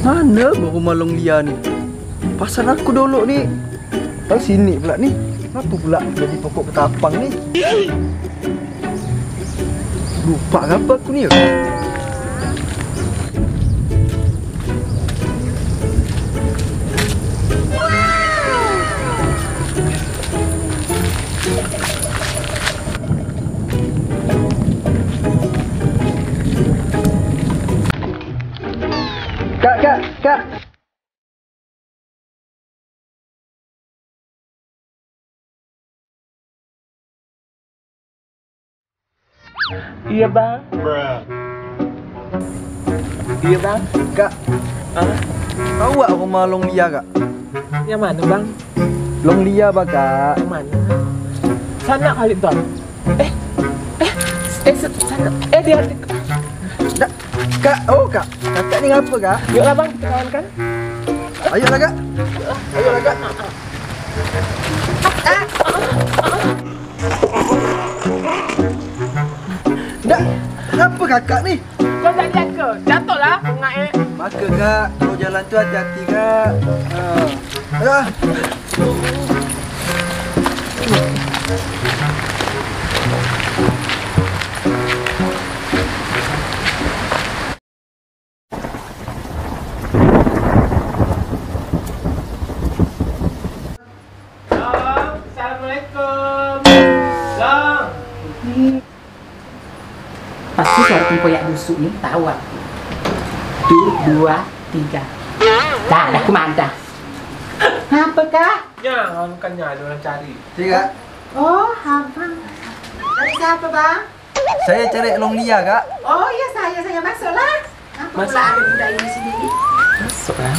Mana rumah Long Lia ni? Pasal aku dulu ni. Tahu sini pula ni. Kenapa pula jadi pokok ketapang ni? Lupa ke apa aku ni? Kak. Iya bang. Iya bang. Kak. Tahu tak rumah Long Lia kak? Yang mana bang? Long Lia bah kak. Yang mana? Sana kali tuan. Sana. Dia. Dah. Kak, kak. Kakak ni ngapa kak? Yuklah bang, kita kawan kan? Ayolah kak. Ayolah kak. Dah. Kenapa kakak ni? Kau tak lihat ke? Jatuhlah, enggak Maka kak, kalau jalan tu hati-hati kak. Assalamualaikum. Long. Pasti suara tempoyak busuk ni tahu aku. 1, 2, 3. Dah kuman dah. Apa kak? Ya, bukannya ada orang cari. Kak. Oh, abang. Cari siapa bang? Saya cari Long Lia kak. Oh ya saya masuklah. Apa pula ada budak ini sini? Masuklah.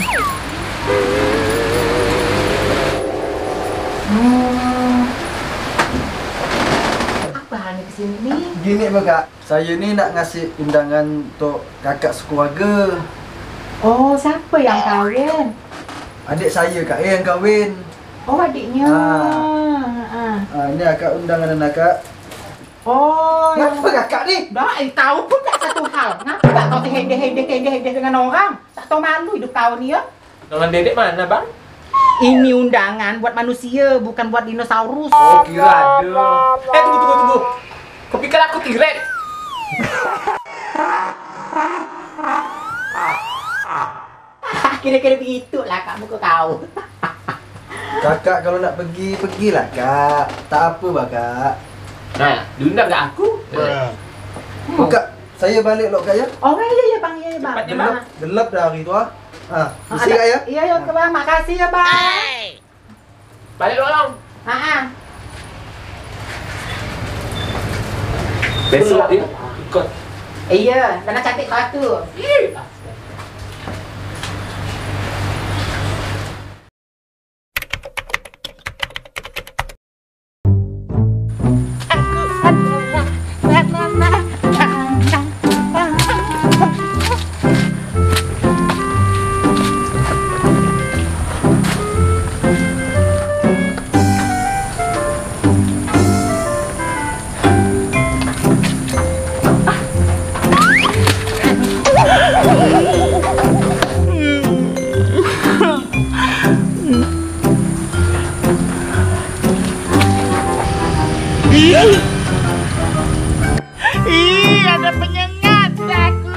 Apa hal ni kesini ni? Gini bah kak, saya ni nak ngasih undangan untuk kakak sekeluarga. Oh, siapa yang kahwin? Adik saya kak yang kahwin. Oh, adiknya. Ini akak undangan anak kak. Oh, Kenapa kakak ni? dah, tahu pun tak satu hal. Kenapa tak kau terhedeh dengan orang? Tak tahu malu hidup kau ni ya? Dengan dedek mana bang? Ini undangan buat manusia, bukan buat dinosaurus. Oh, kira ada. Tunggu. Kau pikir aku T-Rex? Kira-kira begitulah kak muka kau. Kakak kalau nak pergi, pergilah kak. Tak apa bah kak. Nah, diundang tak aku? Kak, saya balik lho kak ya. Oh, iya bang, iya bang. Cepatnya, Bang. Gelap dah hari tu Isi kak ya. Iya bang, makasih ya bang. Balik Long. Besok dia ikut. Iya, kena cantik kau tu. Ada penyengat aku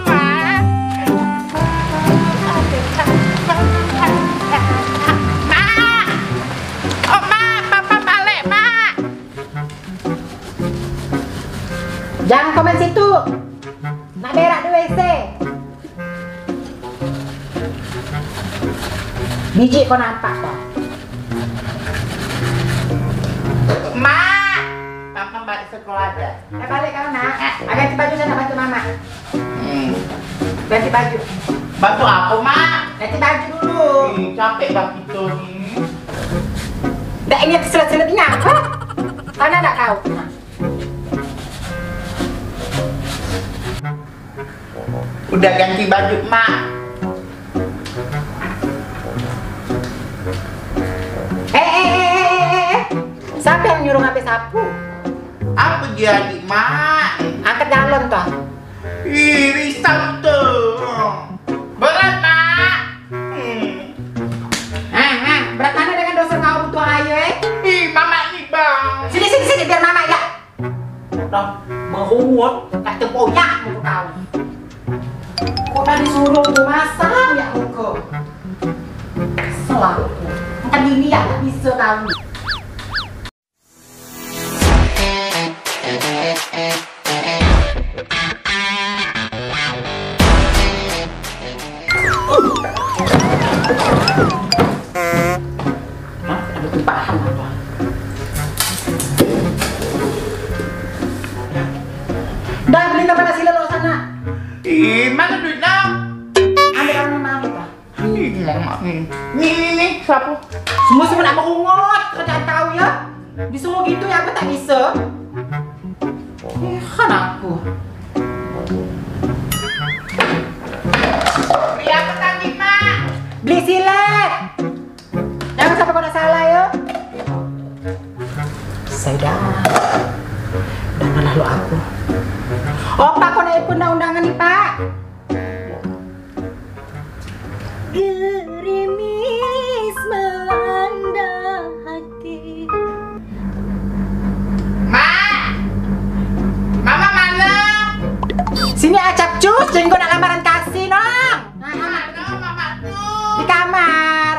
Mak! Oh mak, papa balik mak. Jangan komen situ. Nak berak di WC. Biji kau nampak tak? Mak! Papa balik sekolah dah. Balik kau nak. Ganti baju saya nak bantu mama. Ganti baju. Bantu apa, Mak? Ganti baju dulu. Capek dah kita ni. Dah ini terselat-selat ni apa? Mana tak kau? Udah ganti baju, Mak. Siapa yang nyuruh ngambil sapu? Apa jadi, Mak? Angkat galon toh. Ih, risau tu. Berat, Mak. dong menghumut nggak tempoyak muka kau. Kok tadi suruh gue masak ya muka? Selalu. Kan ini ya nggak bisa kau. Ada tumpahan apa? Dah beli tambah nasi lelo sana. Ih, mana duitnya? Ambil orang mau pak. Hilang mak nih, siapa? Semua nak mengungut, kerjaan tahu ya. Disuruh gitu ya aku tak bisa. Kan aku. Beli apa tadi, Mak? Beli silet. Jangan sampai kau nak salah ya. Saya dah lalu aku. Oh Pak, kau nak ikut undangan nih Pak. Gerimis melanda hati. Mak! Mama mana? Sini acap cus, jenggot nak lamaran kasih nong. Mana mama tuh? Di kamar.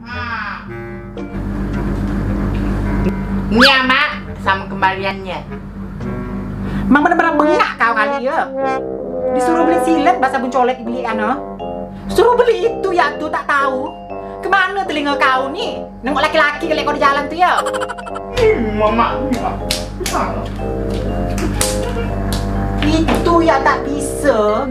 Ini ya, Mak, sama kembaliannya. Mang bener-bener bengak kau kali ya. Disuruh beli silet, bahasa buncolek beli ano. Suruh beli itu ya tuh tak tahu. Kemana telinga kau nih? Nengok laki-laki kali kau di jalan tuh ya. Mama, Itu ya tak bisa.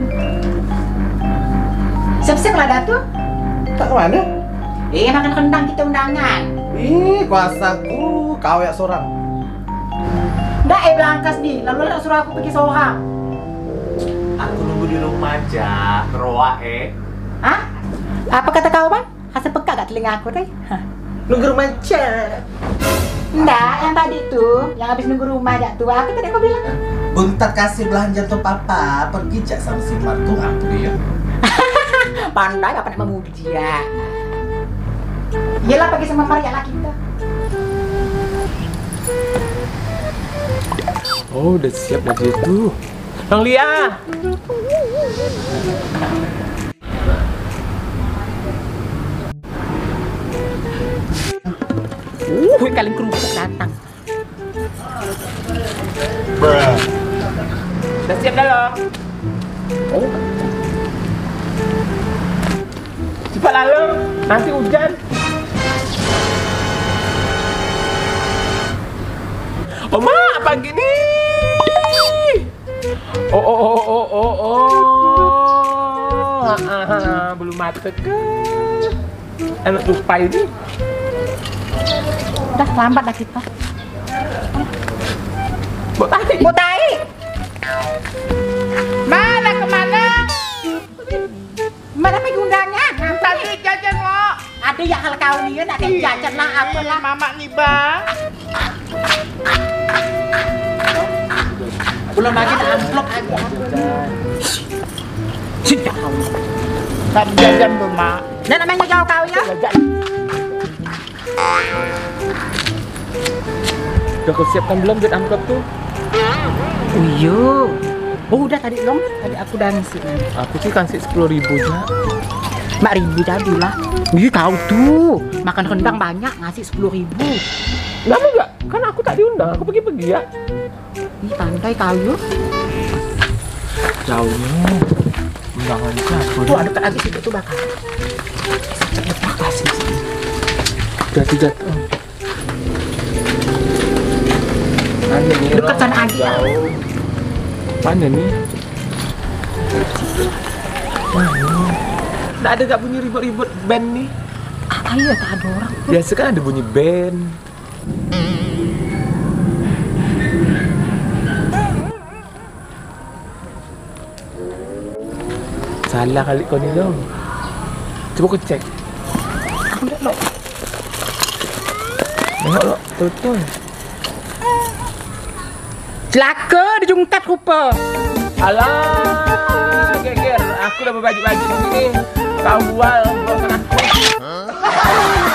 Siap-siap lah dah tuh. Tak kemana? Makan rendang kita undangan. Ih, kuasaku kau ya seorang. Dah berangkas nih, lalu suruh aku pergi seorang. aku nunggu di rumah aja, roa Hah? Apa kata kau bang? Hasil peka gak telinga aku deh? Nunggu rumah aja. Enggak, yang tadi tuh, yang habis nunggu rumah aja tuh, apa tadi kau bilang? Bentar kasih belanja tuh papa, pergi jak sama si Martu apa dia? Pandai apa nak memuji dia? Iyalah pergi sama Maria lah kita. Oh, udah siap dah dia tuh. Bang Lia. Kalian kerupuk datang. Udah siap dah lo. Oh. Cepat lalu, nanti hujan. Oma, apa gini? Belum mateng ke? Enak tupai ini. Udah lambat dah kita. Botai. Botai. Mana kemana? Mana pergi undangan? Tadi jajan lo. Ada yang hal kau nih, nak jajan lah apa lah. Mama nih bang. Belum lagi nak amplop aja. Sudah kau. Tadi jajan tuh mak. Nah namanya jauh kau ya. Udah kau siapkan belum duit amplop tuh? Oh iya. Oh udah tadi dong, tadi aku udah ngisi. Aku sih kasih 10.000 aja. 5.000 tadi lah. Ih kau tuh, makan rendang banyak ngasih 10.000. Lama enggak? Kan aku tak diundang, aku pergi-pergi ya. Ih pandai kau yuk. Jauhnya. Undangan siapa? Tuh ada lagi situ tuh bakal. Cepet kasih. Udah 3 tahun. Dekat sana lagi ya. Mana nih? Nggak ada gak bunyi ribut-ribut band nih? Ayo tak ada orang. Biasa kan ada bunyi band. Salah kali kau ni dong. Coba kau cek. Aku lihat lo. Tengok lo, betul. Celaka dijungkat rupa. Alah, geger. Aku dah berbagi-bagi begini. Kau bual, bosan aku.